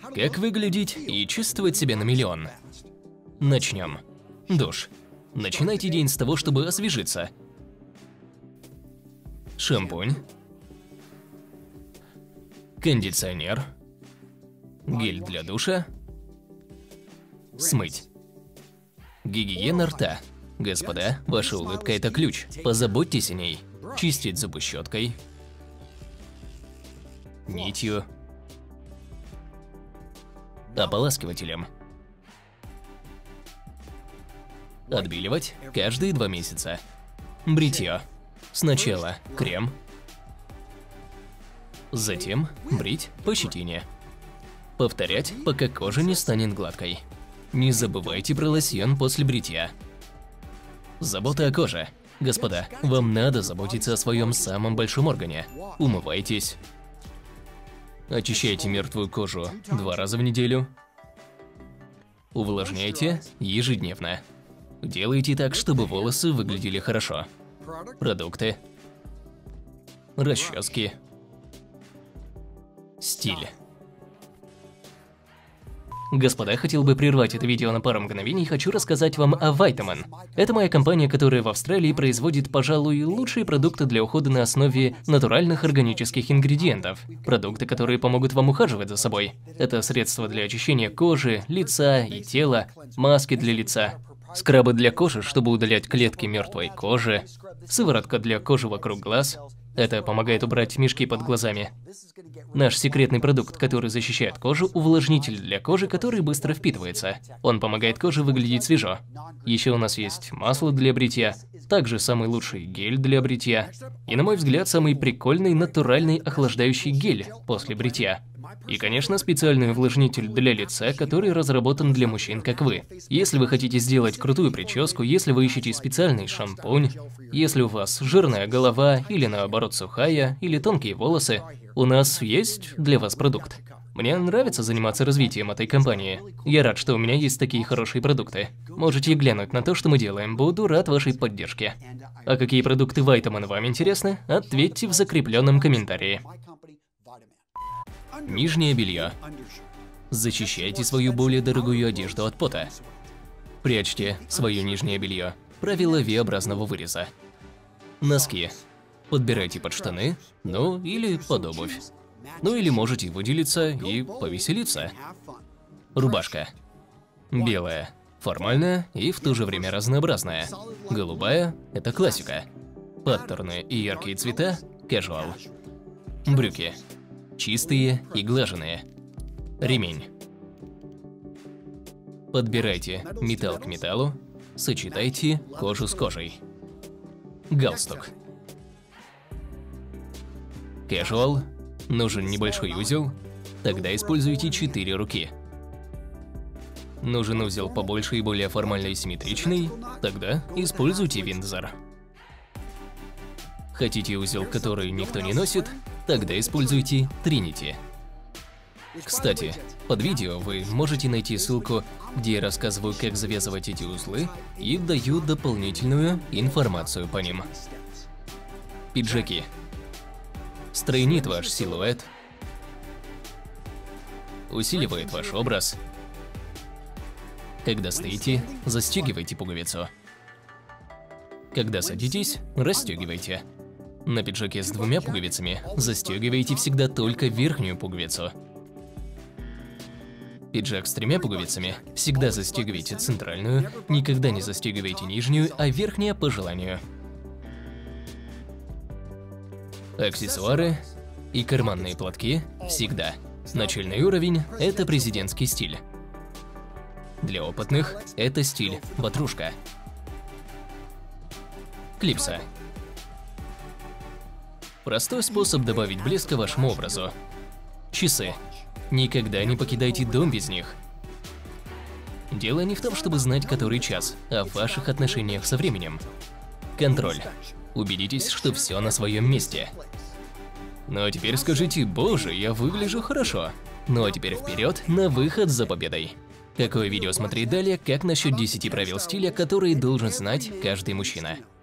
Как выглядеть и чувствовать себя на миллион? Начнем. Душ. Начинайте день с того, чтобы освежиться. Шампунь. Кондиционер. Гель для душа. Смыть. Гигиена рта. Господа, ваша улыбка – это ключ. Позаботьтесь о ней. Чистить зубы щеткой. Нитью. Ополаскивателем. Отбеливать каждые 2 месяца. Бритье. Сначала крем. Затем брить по щетине. Повторять, пока кожа не станет гладкой. Не забывайте про лосьон после бритья. Забота о коже. Господа, вам надо заботиться о своем самом большом органе. Умывайтесь. Очищайте мертвую кожу 2 раза в неделю. Увлажняйте ежедневно. Делайте так, чтобы волосы выглядели хорошо. Продукты. Расчески. Стиль. Господа, я хотел бы прервать это видео на пару мгновений и хочу рассказать вам о Vitamin. Это моя компания, которая в Австралии производит, пожалуй, лучшие продукты для ухода на основе натуральных органических ингредиентов. Продукты, которые помогут вам ухаживать за собой. Это средства для очищения кожи, лица и тела, маски для лица, скрабы для кожи, чтобы удалять клетки мертвой кожи, сыворотка для кожи вокруг глаз. Это помогает убрать мешки под глазами. Наш секретный продукт, который защищает кожу, увлажнитель для кожи, который быстро впитывается. Он помогает коже выглядеть свежо. Еще у нас есть масло для бритья, также самый лучший гель для бритья. И, на мой взгляд, самый прикольный натуральный охлаждающий гель после бритья. И, конечно, специальный увлажнитель для лица, который разработан для мужчин, как вы. Если вы хотите сделать крутую прическу, если вы ищете специальный шампунь, если у вас жирная голова или наоборот сухая, или тонкие волосы, у нас есть для вас продукт. Мне нравится заниматься развитием этой компании. Я рад, что у меня есть такие хорошие продукты. Можете глянуть на то, что мы делаем. Буду рад вашей поддержке. А какие продукты Vitamin вам интересны? Ответьте в закрепленном комментарии. Нижнее белье. Защищайте свою более дорогую одежду от пота. Прячьте свое нижнее белье. Правило V-образного выреза. Носки. Подбирайте под штаны, ну или под обувь. Ну или можете выделиться и повеселиться. Рубашка. Белая. Формальная и в то же время разнообразная. Голубая – это классика. Паттерны и яркие цвета – casual. Брюки. Чистые и глаженные. Ремень. Подбирайте металл к металлу, сочетайте кожу с кожей. Галстук. Casual. Нужен небольшой узел, тогда используйте 4 руки. Нужен узел побольше и более формально и симметричный, тогда используйте Windsor. Хотите узел, который никто не носит, тогда используйте Trinity. Кстати, под видео вы можете найти ссылку, где я рассказываю, как завязывать эти узлы и даю дополнительную информацию по ним. Пиджаки. Стройнит ваш силуэт, усиливает ваш образ. Когда стоите, застегивайте пуговицу. Когда садитесь, расстегивайте. На пиджаке с 2 пуговицами застегивайте всегда только верхнюю пуговицу. Пиджак с 3 пуговицами всегда застегивайте центральную, никогда не застегивайте нижнюю, а верхняя по желанию. Аксессуары и карманные платки всегда. Начальный уровень – это президентский стиль. Для опытных – это стиль ватрушка. Клипса. Простой способ добавить блеска вашему образу. Часы. Никогда не покидайте дом без них. Дело не в том, чтобы знать, который час, а в ваших отношениях со временем. Контроль. Убедитесь, что все на своем месте. Ну а теперь скажите: боже, я выгляжу хорошо. Ну а теперь вперед на выход за победой. Какое видео смотреть далее, как насчет 10 правил стиля, которые должен знать каждый мужчина?